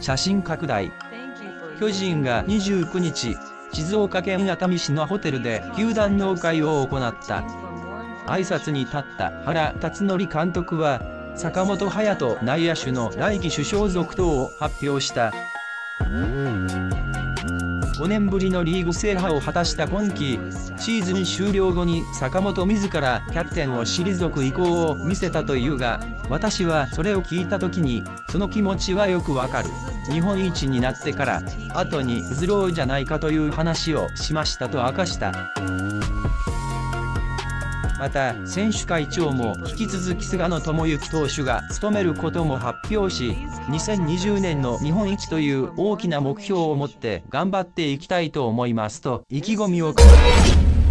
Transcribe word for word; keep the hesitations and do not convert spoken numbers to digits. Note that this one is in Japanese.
写真拡大。巨人がにじゅうくにち、静岡県熱海市のホテルで球団納会を行った。挨拶に立った原辰徳監督は、坂本勇人内野手の来季首相続投を発表した。ごねんぶりのリーグ制覇を果たした今季、シーズン終了後に坂本自らキャプテンを退く意向を見せたというが、私はそれを聞いた時に、その気持ちはよくわかる。日本一になってから、後に譲ろうじゃないかという話をしましたと明かした。また、選手会長も引き続き菅野智之投手が務めることも発表し、にせんにじゅうねんの日本一という大きな目標を持って頑張っていきたいと思いますと意気込みを語った。